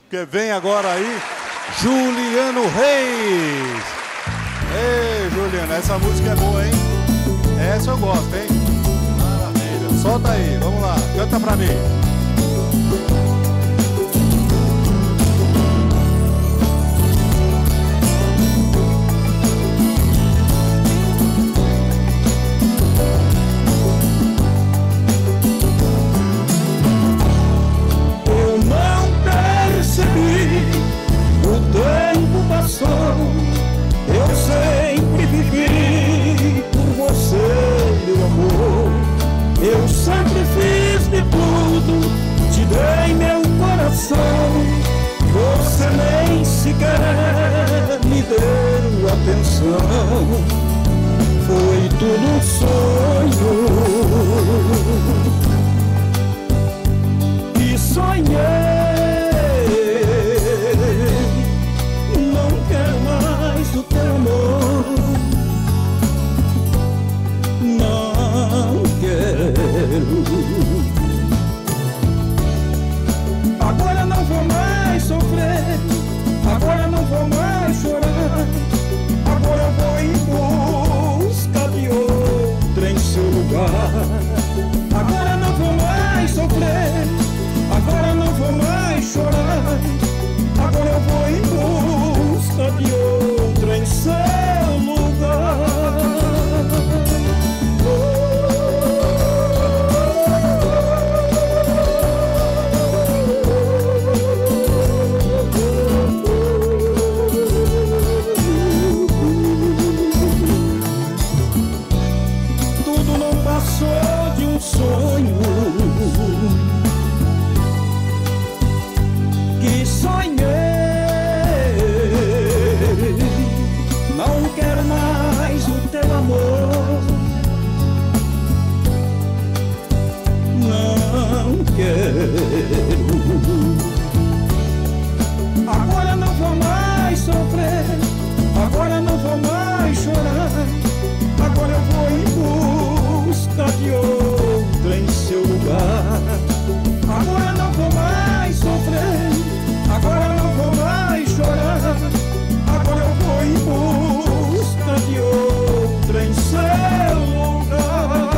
Porque vem agora aí Juliano Reis. Ei, Juliano, essa música é boa, hein? Essa eu gosto, hein? Maravilha. Solta aí, vamos lá, canta pra mim. Eu sempre vivi por você, meu amor. Eu sempre fiz de tudo, te dei meu coração. Você nem sequer me deu atenção. Foi tudo um sonho que sonhei. O teu amor, não quero. Agora não vou mais sofrer, agora não vou mais chorar. Agora eu vou em busca de outra em seu lugar. Agora não vou mais sofrer, agora não vou mais chorar. Agora eu vou em busca de outra em seu lugar. Tudo não passou de um sonho que sonhei. Não quero mais o teu amor, não quero. Agora não vou mais sofrer, agora não vou mais chorar. Agora eu vou em busca de outra em seu lugar. Agora não vou mais sofrer, agora não vou mais chorar. Agora eu vou em busca de outra em seu lugar.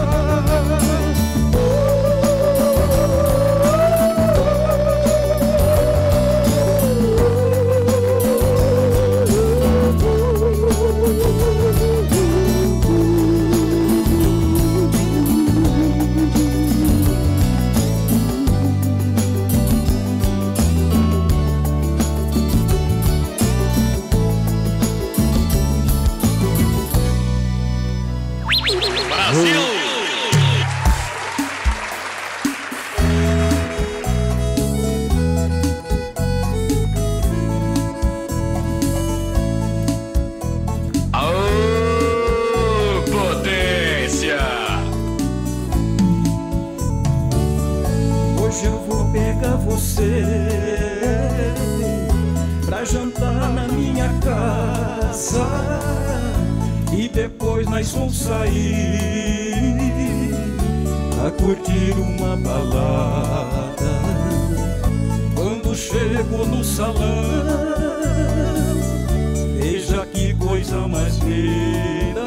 Pra jantar na minha casa e depois nós vamos sair a curtir uma balada. Quando chego no salão, veja que coisa mais linda,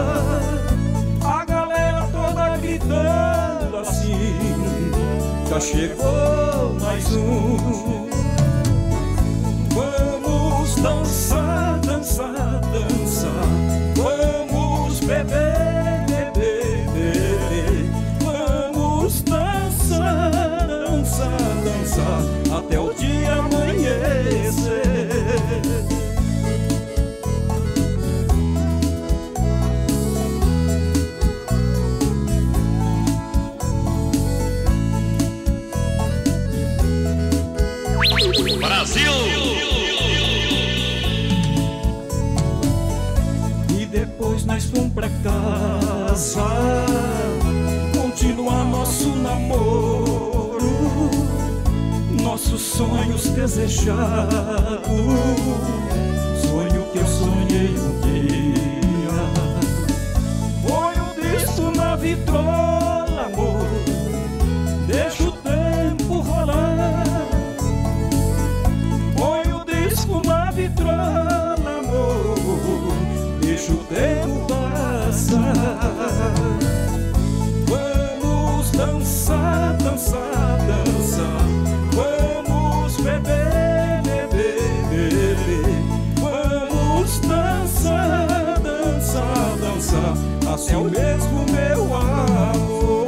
a galera toda gritando assim: já chegou mais um. Vamos dançar, dançar, dançar. Vamos beber, beber, beber. Vamos dançar, dançar, dançar até o dia amanhecer. Brasil! E depois nós vamos pra casa continuar nosso namoro, nossos sonhos desejados, sonho que eu sonhei um dia. Põe um disco na vitrola, amor, deixa o tempo rolar. é o mesmo meu amor.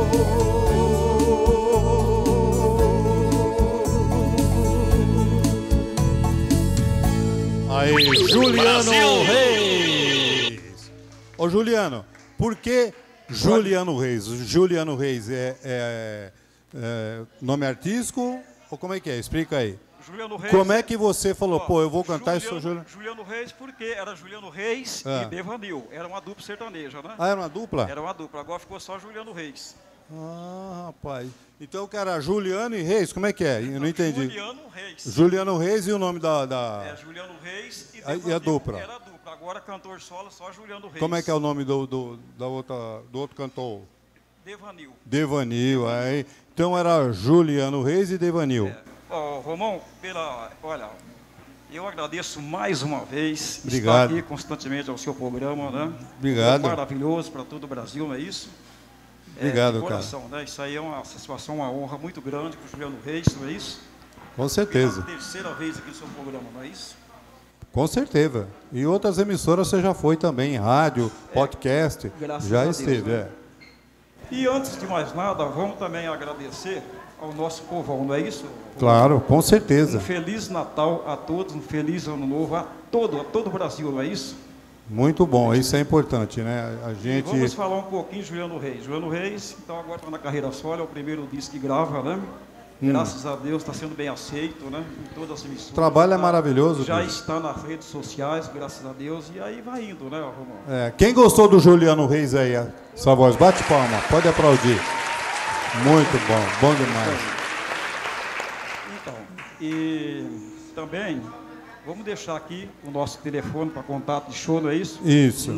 Aí, Juliano Reis. Ô, Juliano, por que Juliano Reis? Juliano Reis é nome artístico ou como é que é? Explica aí. Juliano Reis. Como é que você falou, pô, eu vou cantar isso, Juliano? Juliano Reis, porque era Juliano Reis e Devanil. Era uma dupla sertaneja, né? Ah, era uma dupla? Era uma dupla. Agora ficou só Juliano Reis. Ah, rapaz. Então o cara Juliano e Reis, como é que é? Eu não entendi. Juliano Reis. Juliano Reis e o nome da... É Juliano Reis e Devanil. E a dupla? Era a dupla. Agora cantor solo, só Juliano Reis. Como é que é o nome do outro cantor? Devanil. Devanil, aí. Então era Juliano Reis e Devanil. Romão, olha, eu agradeço mais uma vez Obrigado. estar aqui constantemente ao seu programa, né? Obrigado. É maravilhoso para todo o Brasil, não é isso? Obrigado, de coração, cara. Né? Isso aí é uma satisfação, uma honra muito grande para o Juliano Reis, não é isso? Com certeza. Pela terceira vez aqui no seu programa, não é isso? Com certeza. E outras emissoras você já foi também, rádio, podcast, já esteve. Deus, né? E antes de mais nada, vamos também agradecer ao nosso povão, não é isso? Claro, com certeza. Um Feliz Natal a todos, um feliz Ano Novo a todo o Brasil, não é isso? Muito bom, isso é importante, né? A gente... Vamos falar um pouquinho de Juliano Reis. Juliano Reis, então agora está na carreira solo, é o primeiro disco que grava, né? Graças a Deus está sendo bem aceito, né? Em todas as emissoras. O trabalho é maravilhoso. Já Deus. está nas redes sociais, graças a Deus, e aí vai indo, né, Romão? Quem gostou do Juliano Reis aí? Essa voz, bate palma, pode aplaudir. Muito bom, bom demais. Então, e também vamos deixar aqui o nosso telefone para contato de show, não é isso? Isso.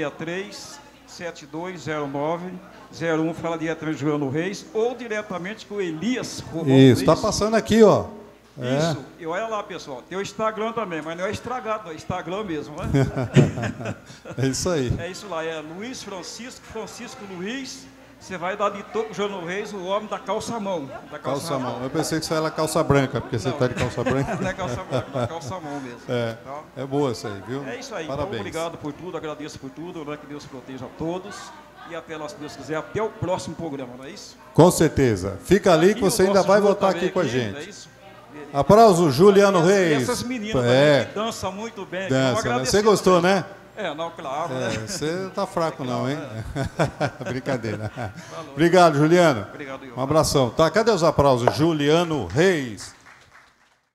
963-7209-01, fala diretamente com o Juliano Reis, ou diretamente com o Elias Romão. Isso, está passando aqui, ó. Isso, e olha lá, pessoal, tem o Instagram também, mas não é estragado, é Instagram mesmo, né? É isso aí. É isso lá, é Luiz Francisco Luiz. Você vai dar de topo Juliano Reis, o homem da calça-mão. Calça mão. Eu pensei que isso era calça branca, porque você está de calça branca. Não é calça branca, é calça-mão mesmo. É boa isso aí, viu? É isso aí. Parabéns. Então, obrigado por tudo, agradeço por tudo, né? Que Deus proteja a todos. E até lá, se Deus quiser, até o próximo programa, não é isso? Com certeza. Fica ali que você ainda vai voltar aqui com a gente. É isso? Aplauso, Juliano Reis. Essas meninas também, que dançam muito bem. Dança, né? Você gostou, né? Não, claro. Você tá fraco não, hein? Brincadeira. Obrigado, Juliano. Obrigado, um abração. Tá, cadê os aplausos? Juliano Reis.